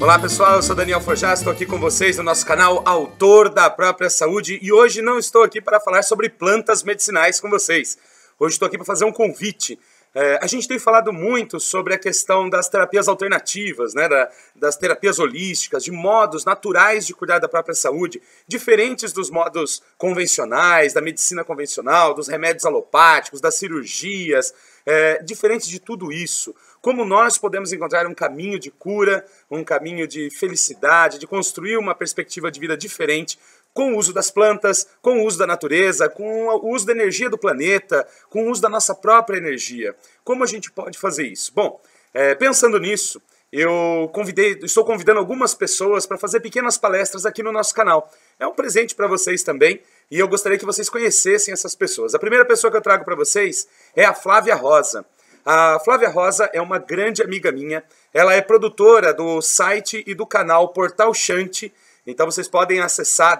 Olá pessoal, eu sou Daniel Forjás, estou aqui com vocês no nosso canal Autor da Própria Saúde e hoje não estou aqui para falar sobre plantas medicinais com vocês. Hoje estou aqui para fazer um convite. A gente tem falado muito sobre a questão das terapias alternativas, né, das terapias holísticas, de modos naturais de cuidar da própria saúde, diferentes dos modos convencionais, da medicina convencional, dos remédios alopáticos, das cirurgias, diferentes de tudo isso. Como nós podemos encontrar um caminho de cura, um caminho de felicidade, de construir uma perspectiva de vida diferente, com o uso das plantas, com o uso da natureza, com o uso da energia do planeta, com o uso da nossa própria energia. Como a gente pode fazer isso? Bom, pensando nisso, estou convidando algumas pessoas para fazer pequenas palestras aqui no nosso canal. É um presente para vocês também e eu gostaria que vocês conhecessem essas pessoas. A primeira pessoa que eu trago para vocês é a Flávia Rosa. A Flávia Rosa é uma grande amiga minha, ela é produtora do site e do canal Portal Shanti. Então vocês podem acessar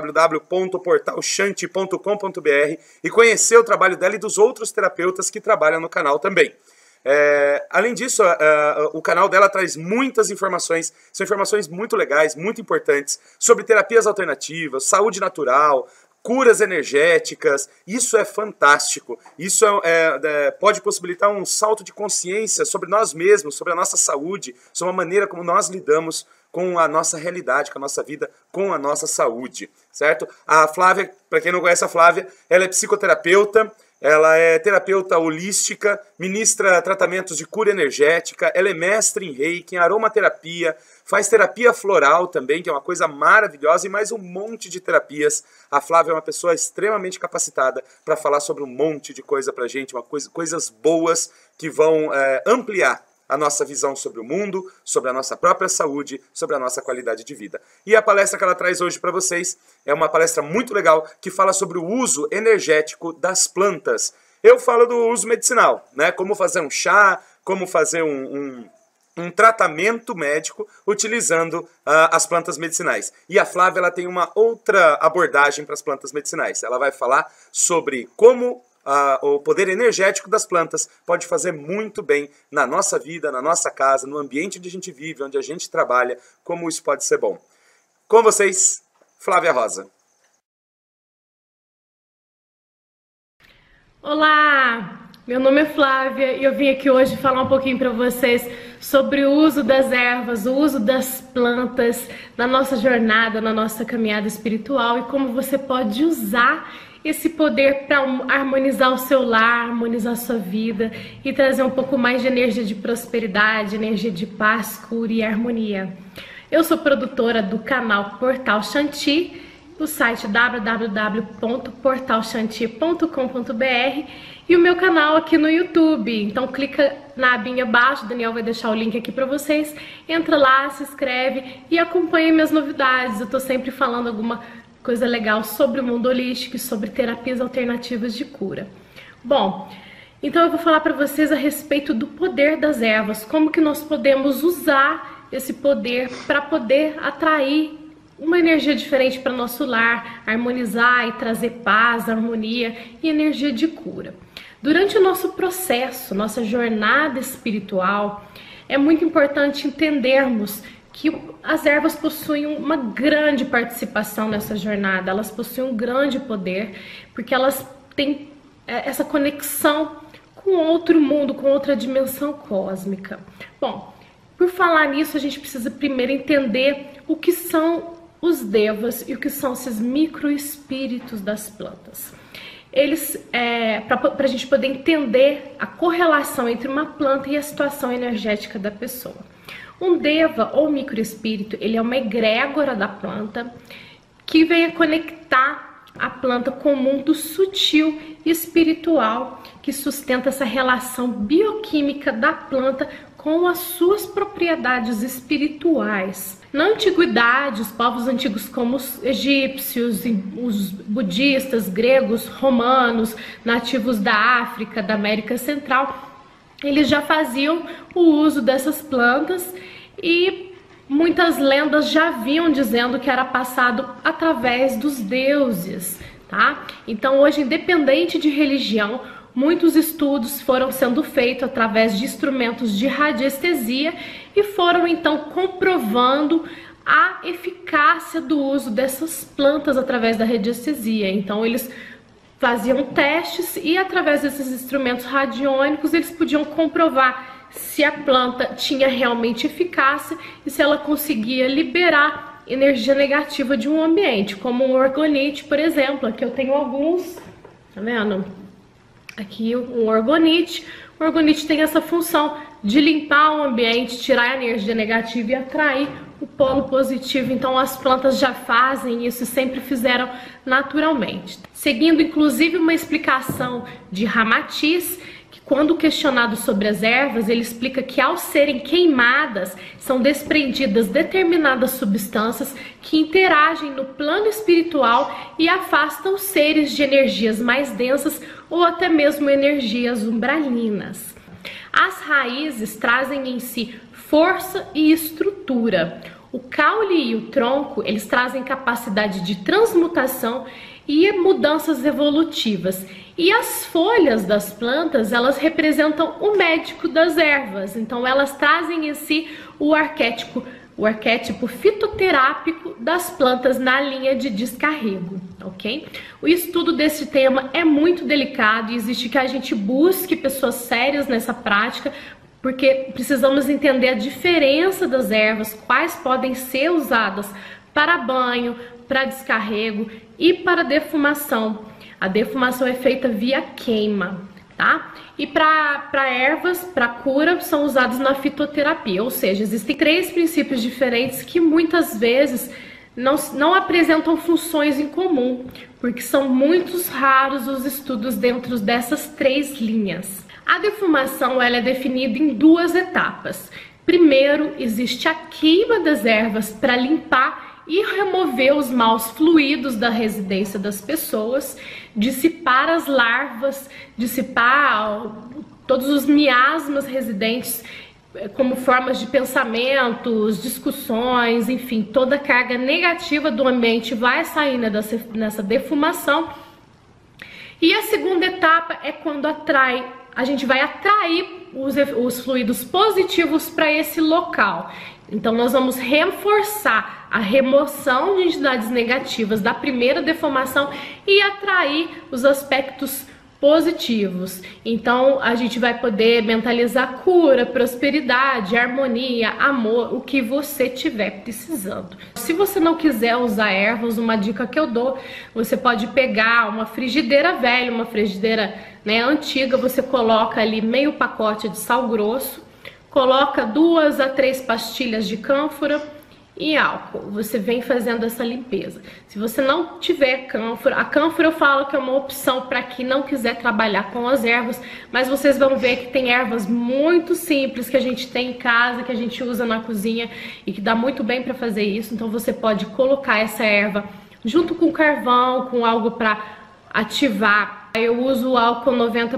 www.portalshanti.com.br e conhecer o trabalho dela e dos outros terapeutas que trabalham no canal também. Além disso, o canal dela traz muitas informações, são informações muito legais, muito importantes, sobre terapias alternativas, saúde natural, curas energéticas. Isso é fantástico, isso pode possibilitar um salto de consciência sobre nós mesmos, sobre a nossa saúde, sobre a maneira como nós lidamos com a nossa realidade, com a nossa vida, com a nossa saúde, certo? A Flávia, para quem não conhece a Flávia, ela é psicoterapeuta, ela é terapeuta holística, ministra tratamentos de cura energética, ela é mestre em reiki, em aromaterapia, faz terapia floral também, que é uma coisa maravilhosa, e mais um monte de terapias. A Flávia é uma pessoa extremamente capacitada para falar sobre um monte de coisa pra gente, coisas boas que vão ampliar a nossa visão sobre o mundo, sobre a nossa própria saúde, sobre a nossa qualidade de vida. E a palestra que ela traz hoje para vocês é uma palestra muito legal que fala sobre o uso energético das plantas. Eu falo do uso medicinal, né? Como fazer um chá, como fazer um tratamento médico utilizando as plantas medicinais. E a Flávia ela tem uma outra abordagem para as plantas medicinais. Ela vai falar sobre como o poder energético das plantas pode fazer muito bem na nossa vida, na nossa casa, no ambiente onde a gente vive, onde a gente trabalha, como isso pode ser bom. Com vocês, Flávia Rosa. Olá, meu nome é Flávia e eu vim aqui hoje falar um pouquinho para vocês sobre o uso das ervas, o uso das plantas na nossa jornada, na nossa caminhada espiritual e como você pode usar esse poder para harmonizar o seu lar, harmonizar a sua vida e trazer um pouco mais de energia de prosperidade, energia de paz, cura e harmonia. Eu sou produtora do canal Portal Shanti, do site www.portalshanti.com.br e o meu canal aqui no YouTube. Então clica na abinha abaixo, o Daniel vai deixar o link aqui para vocês. Entra lá, se inscreve e acompanhe minhas novidades. Eu tô sempre falando alguma coisa legal sobre o mundo holístico e sobre terapias alternativas de cura. Bom, então eu vou falar para vocês a respeito do poder das ervas, como que nós podemos usar esse poder para poder atrair uma energia diferente para nosso lar, harmonizar e trazer paz, harmonia e energia de cura. Durante o nosso processo, nossa jornada espiritual, é muito importante entendermos que as ervas possuem uma grande participação nessa jornada, elas possuem um grande poder, porque elas têm essa conexão com outro mundo, com outra dimensão cósmica. Bom, por falar nisso, a gente precisa primeiro entender o que são os devas e o que são esses microespíritos das plantas. Eles, para a gente poder entender a correlação entre uma planta e a situação energética da pessoa. Um deva ou microespírito, ele é uma egrégora da planta que vem a conectar a planta com o mundo sutil e espiritual que sustenta essa relação bioquímica da planta com as suas propriedades espirituais. Na antiguidade, os povos antigos como os egípcios, os budistas, gregos, romanos, nativos da África, da América Central, eles já faziam o uso dessas plantas e muitas lendas já vinham dizendo que era passado através dos deuses, tá? Então hoje, independente de religião, muitos estudos foram sendo feitos através de instrumentos de radiestesia e foram então comprovando a eficácia do uso dessas plantas através da radiestesia. Então eles faziam testes e através desses instrumentos radiônicos eles podiam comprovar se a planta tinha realmente eficácia e se ela conseguia liberar energia negativa de um ambiente, como um orgonite, por exemplo. Aqui eu tenho alguns, tá vendo? Aqui um orgonite. O orgonite tem essa função de limpar o ambiente, tirar a energia negativa e atrair o polo positivo. Então as plantas já fazem isso e sempre fizeram naturalmente. Seguindo inclusive uma explicação de Ramatiz, que quando questionado sobre as ervas, ele explica que ao serem queimadas, são desprendidas determinadas substâncias que interagem no plano espiritual e afastam seres de energias mais densas ou até mesmo energias umbralinas. As raízes trazem em si força e estrutura. O caule e o tronco, eles trazem capacidade de transmutação e mudanças evolutivas. E as folhas das plantas, elas representam o médico das ervas. Então elas trazem em si o arquétipo fitoterápico das plantas na linha de descarrego, ok? O estudo desse tema é muito delicado e existe que a gente busque pessoas sérias nessa prática, porque precisamos entender a diferença das ervas, quais podem ser usadas para banho, para descarrego e para defumação. A defumação é feita via queima, tá? E para ervas, para cura, são usados na fitoterapia, ou seja, existem 3 princípios diferentes que muitas vezes não apresentam funções em comum, porque são muito raros os estudos dentro dessas 3 linhas. A defumação ela é definida em 2 etapas. Primeiro, existe a queima das ervas para limpar e remover os maus fluidos da residência das pessoas, dissipar as larvas, dissipar todos os miasmas residentes como formas de pensamentos, discussões, enfim, toda a carga negativa do ambiente vai sair nessa defumação. E a segunda etapa é quando a gente vai atrair os fluidos positivos para esse local. Então nós vamos reforçar a remoção de entidades negativas da primeira defumação e atrair os aspectos positivos. Então a gente vai poder mentalizar cura, prosperidade, harmonia, amor, o que você tiver precisando. Se você não quiser usar ervas, uma dica que eu dou, você pode pegar uma frigideira velha, uma frigideira, né, antiga, você coloca ali meio pacote de sal grosso, coloca 2 a 3 pastilhas de cânfora e álcool. Você vem fazendo essa limpeza. Se você não tiver cânfora, a cânfora eu falo que é uma opção para quem não quiser trabalhar com as ervas, mas vocês vão ver que tem ervas muito simples que a gente tem em casa, que a gente usa na cozinha e que dá muito bem para fazer isso. Então você pode colocar essa erva junto com carvão, com algo para ativar. Eu uso o álcool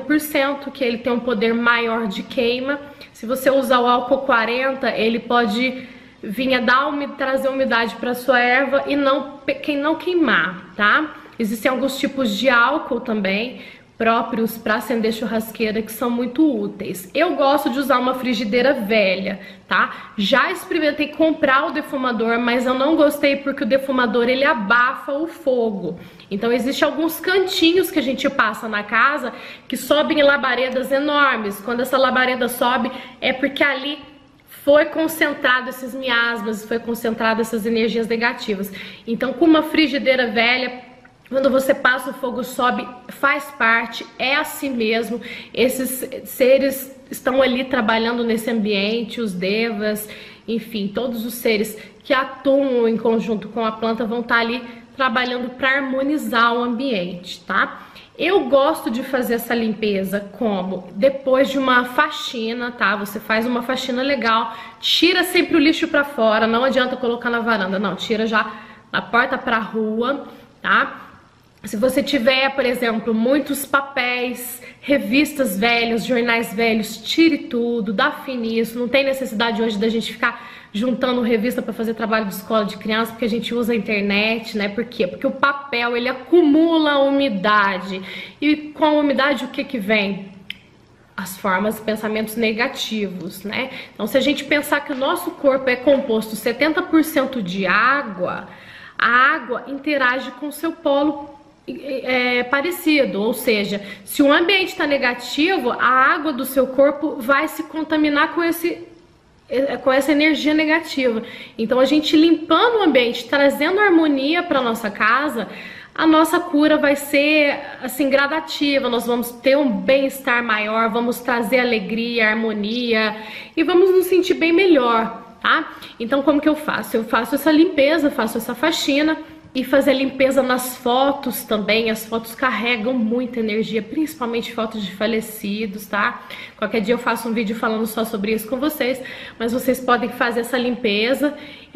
90%, que ele tem um poder maior de queima. Se você usar o álcool 40%, ele pode vir a trazer umidade para sua erva e não queimar, tá? Existem alguns tipos de álcool também próprios para acender churrasqueira que são muito úteis. Eu gosto de usar uma frigideira velha, tá? Já experimentei comprar o defumador, mas eu não gostei porque o defumador ele abafa o fogo. Então existem alguns cantinhos que a gente passa na casa que sobem labaredas enormes. Quando essa labareda sobe é porque ali foi concentrado esses miasmas, foi concentrado essas energias negativas. Então com uma frigideira velha, quando você passa o fogo sobe, faz parte, é assim mesmo. Esses seres estão ali trabalhando nesse ambiente, os devas, enfim, todos os seres que atuam em conjunto com a planta vão estar ali trabalhando para harmonizar o ambiente, tá? Eu gosto de fazer essa limpeza como depois de uma faxina, tá? Você faz uma faxina legal, tira sempre o lixo para fora, não adianta colocar na varanda, não, tira já na porta para a rua, tá? Se você tiver, por exemplo, muitos papéis, revistas velhas, jornais velhos, tire tudo, dá fim nisso. Não tem necessidade hoje da gente ficar juntando revista para fazer trabalho de escola de criança, porque a gente usa a internet, né? Por quê? Porque o papel, ele acumula umidade. E com a umidade, o que que vem? As formas e pensamentos negativos, né? Então, se a gente pensar que o nosso corpo é composto 70% de água, a água interage com o seu polo parecido, ou seja, se o ambiente está negativo, a água do seu corpo vai se contaminar com essa energia negativa. Então, a gente limpando o ambiente, trazendo harmonia para nossa casa, a nossa cura vai ser assim gradativa. Nós vamos ter um bem-estar maior, vamos trazer alegria, harmonia e vamos nos sentir bem melhor, tá? Então, como que eu faço? Eu faço essa limpeza, faço essa faxina. E fazer limpeza nas fotos também. As fotos carregam muita energia, principalmente fotos de falecidos, tá? Qualquer dia eu faço um vídeo falando só sobre isso com vocês, mas vocês podem fazer essa limpeza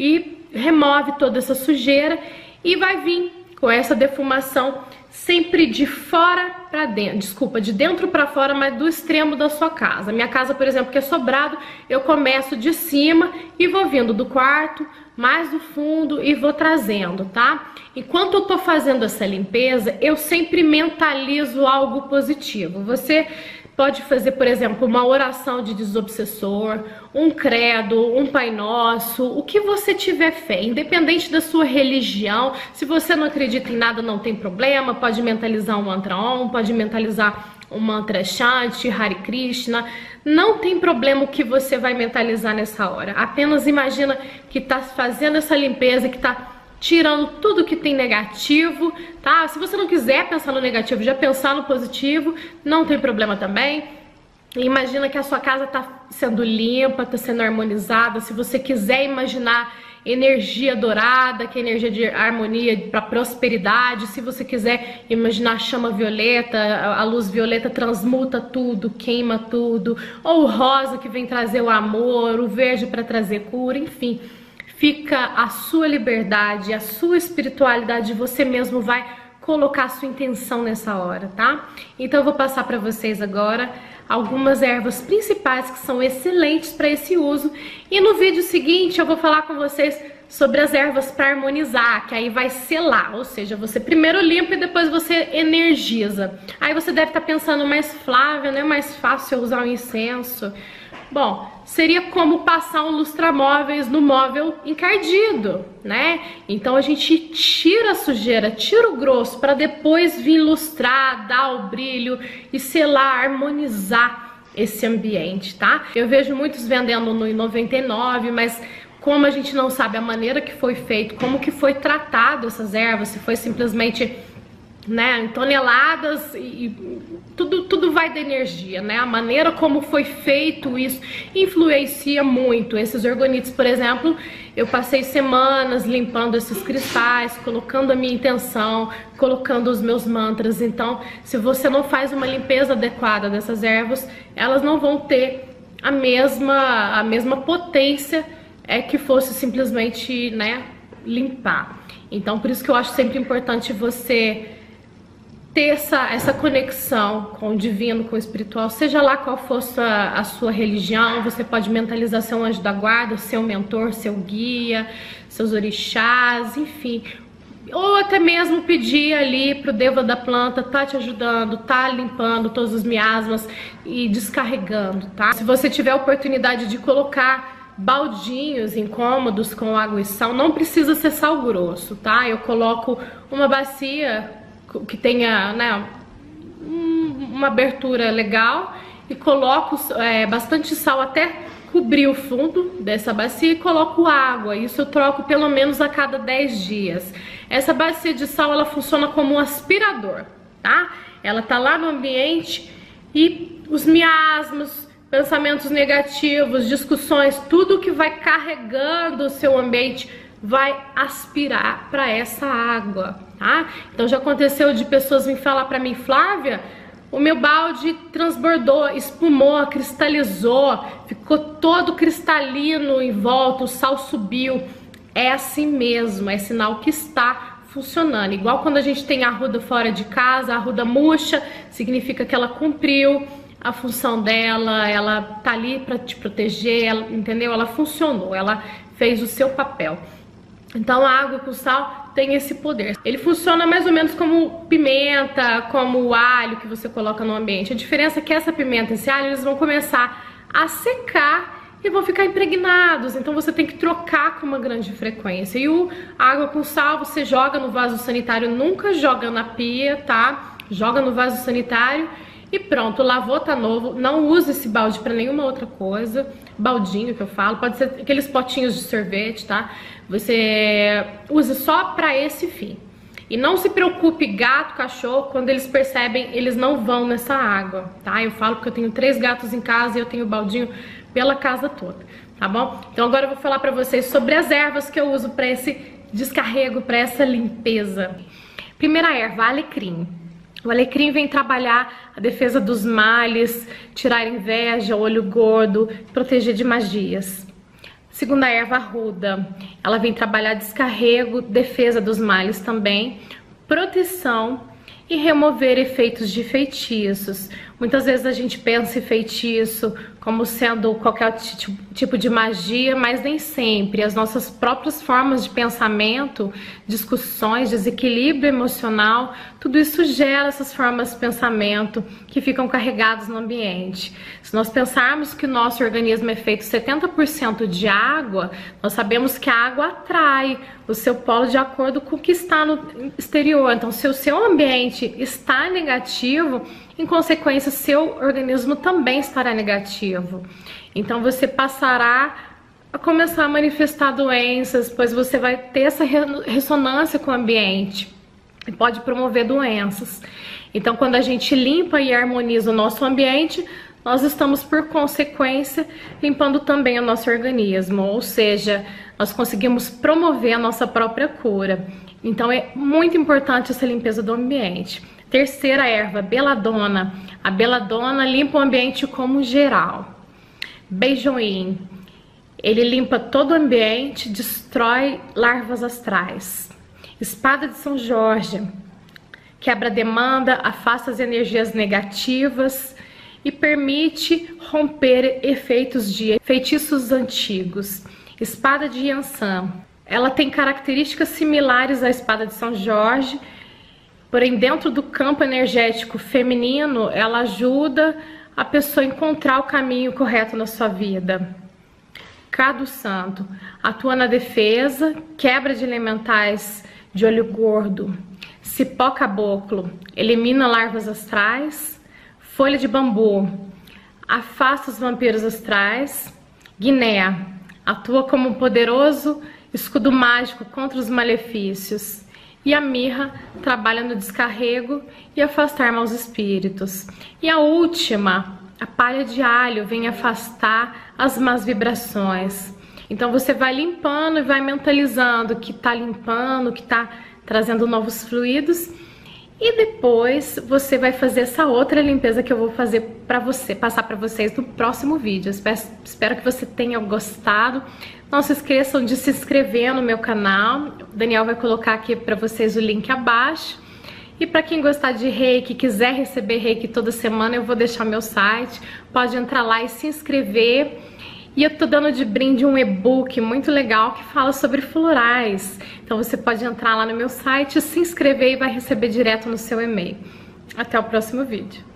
e remove toda essa sujeira e vai vir com essa defumação sempre de fora para dentro, desculpa, de dentro para fora, mas do extremo da sua casa. Minha casa, por exemplo, que é sobrado, eu começo de cima e vou vindo do quarto, mais do fundo e vou trazendo, tá? Enquanto eu tô fazendo essa limpeza, eu sempre mentalizo algo positivo. Você pode fazer, por exemplo, uma oração de desobsessor, um credo, um Pai Nosso, o que você tiver fé, independente da sua religião. Se você não acredita em nada, não tem problema, pode mentalizar um mantra Om, pode mentalizar um mantra Shanti, Hare Krishna, não tem problema o que você vai mentalizar nessa hora. Apenas imagina que tá fazendo essa limpeza, que tá tirando tudo que tem negativo, tá? Se você não quiser pensar no negativo, já pensar no positivo, não tem problema também. Imagina que a sua casa tá sendo limpa, tá sendo harmonizada. Se você quiser imaginar energia dourada, que é energia de harmonia para prosperidade, se você quiser imaginar a chama violeta, a luz violeta transmuta tudo, queima tudo, ou o rosa que vem trazer o amor, o verde para trazer cura, enfim. Fica a sua liberdade, a sua espiritualidade, você mesmo vai colocar a sua intenção nessa hora, tá? Então eu vou passar para vocês agora algumas ervas principais que são excelentes para esse uso. E no vídeo seguinte eu vou falar com vocês sobre as ervas para harmonizar, que aí vai selar, ou seja, você primeiro limpa e depois você energiza. Aí você deve estar pensando, mas Flávia, não é mais fácil eu usar um incenso? Bom, seria como passar um lustramóveis no móvel encardido, né? Então a gente tira a sujeira, tira o grosso para depois vir lustrar, dar o brilho e selar, harmonizar esse ambiente, tá? Eu vejo muitos vendendo no 99, mas como a gente não sabe a maneira que foi feito, como que foi tratado essas ervas, se foi simplesmente, né, em toneladas e tudo vai da energia, né? A maneira como foi feito isso influencia muito. Esses orgonites, por exemplo, eu passei semanas limpando esses cristais, colocando a minha intenção, colocando os meus mantras. Então, se você não faz uma limpeza adequada dessas ervas, elas não vão ter a mesma potência que fosse simplesmente, né, limpar. Então, por isso que eu acho sempre importante você ter essa conexão com o divino, com o espiritual, seja lá qual for a sua religião. Você pode mentalizar seu anjo da guarda, seu mentor, seu guia, seus orixás, enfim. Ou até mesmo pedir ali pro Deva da planta, tá te ajudando, tá limpando todos os miasmas e descarregando, tá? Se você tiver a oportunidade de colocar baldinhos incômodos com água e sal, não precisa ser sal grosso, tá? Eu coloco uma bacia que tenha, né, uma abertura legal e coloco bastante sal até cobrir o fundo dessa bacia e coloco água. Isso eu troco pelo menos a cada 10 dias. Essa bacia de sal, ela funciona como um aspirador, tá? Ela tá lá no ambiente e os miasmas, pensamentos negativos, discussões, tudo que vai carregando o seu ambiente vai aspirar para essa água, tá? Então já aconteceu de pessoas virem falar para mim, Flávia, o meu balde transbordou, espumou, cristalizou, ficou todo cristalino em volta, o sal subiu. É assim mesmo, é sinal que está funcionando. Igual quando a gente tem arruda fora de casa, a arruda murcha, significa que ela cumpriu a função dela, ela tá ali para te proteger, ela, entendeu? Ela funcionou, ela fez o seu papel. Então a água com sal tem esse poder. Ele funciona mais ou menos como pimenta, como o alho que você coloca no ambiente. A diferença é que essa pimenta e esse alho, eles vão começar a secar e vão ficar impregnados. Então você tem que trocar com uma grande frequência. E a água com sal você joga no vaso sanitário, nunca joga na pia, tá? Joga no vaso sanitário e pronto, lavou, tá novo. Não use esse balde para nenhuma outra coisa. Baldinho que eu falo, pode ser aqueles potinhos de sorvete, tá? Você usa só para esse fim. E não se preocupe, gato, cachorro, quando eles percebem, eles não vão nessa água, tá? Eu falo porque eu tenho 3 gatos em casa e eu tenho baldinho pela casa toda, tá bom? Então agora eu vou falar pra vocês sobre as ervas que eu uso para esse descarrego, para essa limpeza. Primeira erva, alecrim. O alecrim vem trabalhar a defesa dos males, tirar inveja, olho gordo, proteger de magias. Segunda erva, arruda. Ela vem trabalhar descarrego, defesa dos males também, proteção e remover efeitos de feitiços. Muitas vezes a gente pensa em feitiço como sendo qualquer tipo de magia, mas nem sempre. As nossas próprias formas de pensamento, discussões, desequilíbrio emocional, tudo isso gera essas formas de pensamento que ficam carregadas no ambiente. Se nós pensarmos que o nosso organismo é feito 70% de água, nós sabemos que a água atrai o seu polo de acordo com o que está no exterior. Então, se o seu ambiente está negativo, em consequência, seu organismo também estará negativo. Então você passará a começar a manifestar doenças, pois você vai ter essa ressonância com o ambiente e pode promover doenças. Então quando a gente limpa e harmoniza o nosso ambiente, nós estamos, por consequência, limpando também o nosso organismo, ou seja, nós conseguimos promover a nossa própria cura. Então é muito importante essa limpeza do ambiente. Terceira erva, beladona. A beladona limpa o ambiente como geral. Beijoim. Ele limpa todo o ambiente, destrói larvas astrais. Espada de São Jorge. Quebra a demanda, afasta as energias negativas e permite romper efeitos de feitiços antigos. Espada de Yansan. Ela tem características similares à espada de São Jorge, porém dentro do campo energético feminino, ela ajuda a pessoa a encontrar o caminho correto na sua vida. Cado Santo atua na defesa, quebra de elementais de olho gordo. Cipó caboclo elimina larvas astrais. Folha de bambu afasta os vampiros astrais. Guiné atua como um poderoso escudo mágico contra os malefícios. E a mirra trabalha no descarrego e afastar maus espíritos. E a última, a palha de alho, vem afastar as más vibrações. Então você vai limpando e vai mentalizando que tá limpando, que tá trazendo novos fluidos. E depois você vai fazer essa outra limpeza que eu vou fazer para você, passar para vocês no próximo vídeo. Espero que você tenha gostado. Não se esqueçam de se inscrever no meu canal. O Daniel vai colocar aqui para vocês o link abaixo. E para quem gostar de reiki, quiser receber reiki toda semana, eu vou deixar meu site. Pode entrar lá e se inscrever. E eu tô dando de brinde um e-book muito legal que fala sobre florais. Então você pode entrar lá no meu site, se inscrever e vai receber direto no seu e-mail. Até o próximo vídeo.